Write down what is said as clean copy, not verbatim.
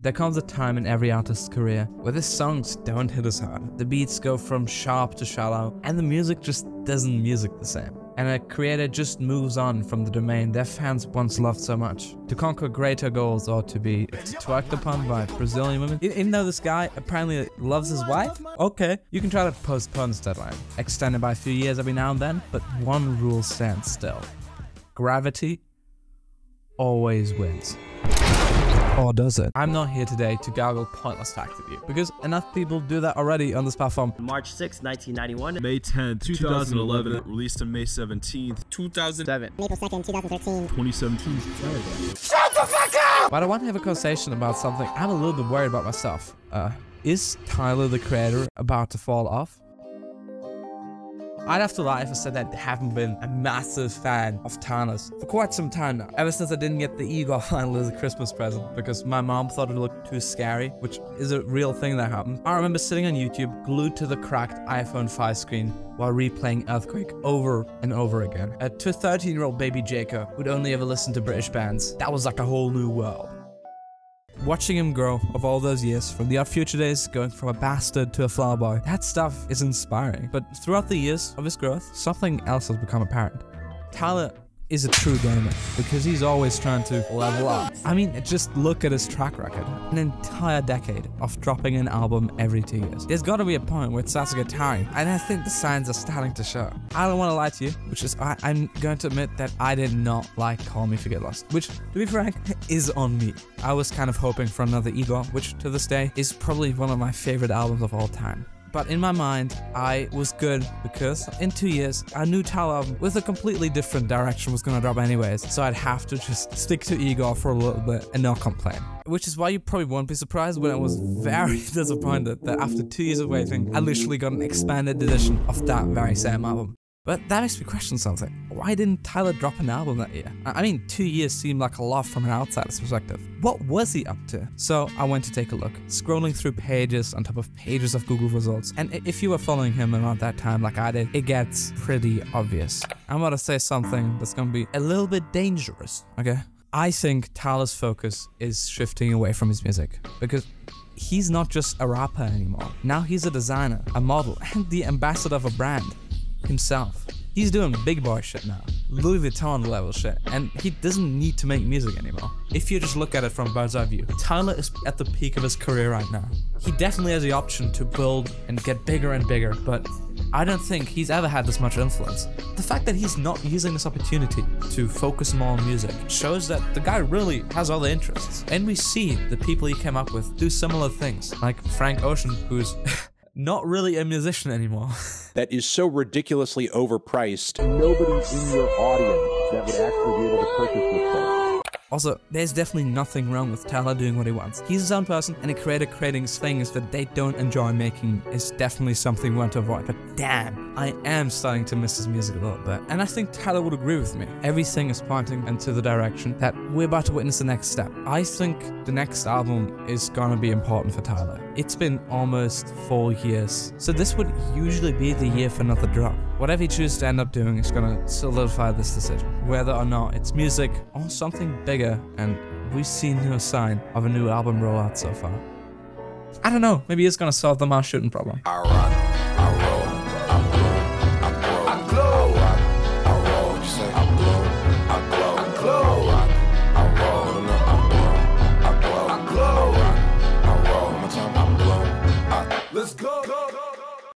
There comes a time in every artist's career where the songs don't hit as hard. The beats go from sharp to shallow, and the music just doesn't music the same. And a creator just moves on from the domain their fans once loved so much, to conquer greater goals or to be twerked upon by Brazilian women. Even though this guy apparently loves his wife, okay, you can try to postpone this deadline, extend it by a few years every now and then, but one rule stands still. Gravity always wins. Or does it? I'm not here today to gargle pointless facts with you, because enough people do that already on this platform. March 6, 1991. May 10th, 2011. Released on May 17th, 2007. April 2nd, 2013. 2017. Shut the fuck up! But I want to have a conversation about something I'm a little bit worried about myself. Is Tyler, the creator, about to fall off? I'd have to lie if I said that I haven't been a massive fan of Tyler's for quite some time now. Ever since I didn't get the Igor finally as a Christmas present because my mom thought it looked too scary, which is a real thing that happened. I remember sitting on YouTube, glued to the cracked iPhone 5 screen while replaying Earthquake over and over again. To a 13-year-old baby Jacob who'd only ever listened to British bands, that was like a whole new world. Watching him grow of all those years, from the Odd Future days, going from a bastard to a flower boy, that stuff is inspiring. But throughout the years of his growth, something else has become apparent. Tyler is a true gamer, because he's always trying to level up. I mean, just look at his track record. An entire decade of dropping an album every 2 years. There's gotta be a point where it starts to get tiring, and I think the signs are starting to show. I don't want to lie to you, which is I'm going to admit that I did not like Call Me Forget Lost, which, to be frank, is on me. I was kind of hoping for another Igor, which to this day is probably one of my favorite albums of all time. But in my mind, I was good because in 2 years, a new Tyler album with a completely different direction was gonna drop anyways. So I'd have to just stick to Igor for a little bit and not complain. Which is why you probably won't be surprised when I was very disappointed that after 2 years of waiting, I literally got an expanded edition of that very same album. But that makes me question something. Why didn't Tyler drop an album that year? I mean, 2 years seemed like a lot from an outsider's perspective. What was he up to? So I went to take a look, scrolling through pages on top of pages of Google results. And if you were following him around that time like I did, it gets pretty obvious. I'm about to say something that's gonna be a little bit dangerous, okay? I think Tyler's focus is shifting away from his music, because he's not just a rapper anymore. Now he's a designer, a model, and the ambassador of a brand. Himself. He's doing big boy shit now, Louis Vuitton level shit, and he doesn't need to make music anymore. If you just look at it from a bird's eye view, Tyler is at the peak of his career right now. He definitely has the option to build and get bigger and bigger, but I don't think he's ever had this much influence. The fact that he's not using this opportunity to focus more on music shows that the guy really has other interests. And we see the people he came up with do similar things, like Frank Ocean, who's not really a musician anymore. That is so ridiculously overpriced. Nobody in your audience that would actually be able to purchase this thing. Also, there's definitely nothing wrong with Tyler doing what he wants. He's his own person, and a creator creating things that they don't enjoy making is definitely something we want to avoid. But damn, I am starting to miss his music a little bit. And I think Tyler would agree with me. Everything is pointing into the direction that we're about to witness the next step. I think the next album is gonna be important for Tyler. It's been almost 4 years, so this would usually be the year for another drop. Whatever he chooses to end up doing is gonna solidify this decision, whether or not it's music or something bigger, and we've seen no sign of a new album rollout so far. I don't know, maybe it's gonna solve the mass shooting problem. I rock, I roll, I blow, I grow, I glow, I roll, you say I blow, I glow, I glow, I roll, I blow, I glow, I glow, I roll, one more time, I blow, let's go.